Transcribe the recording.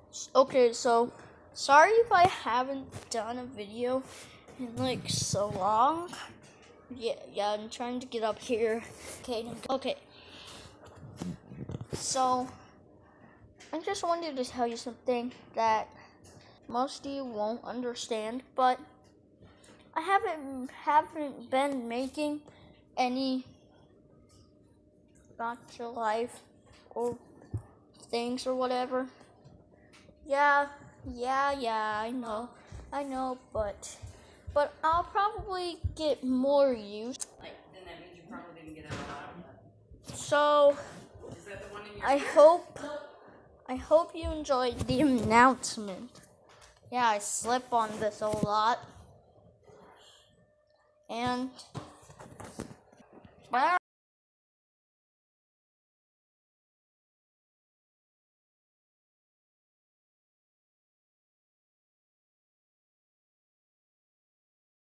Okay, so sorry if I haven't done a video in like so long. Yeah, I'm trying to get up here. Okay. So I just wanted to tell you something that most of you won't understand, but I haven't been making any gotcha life or things or whatever. Yeah, I know, but I'll probably get more used. Then that means you probably didn't get out of that. So Is that the one in your I hope you enjoyed the announcement. Yeah, I slip on this a lot. And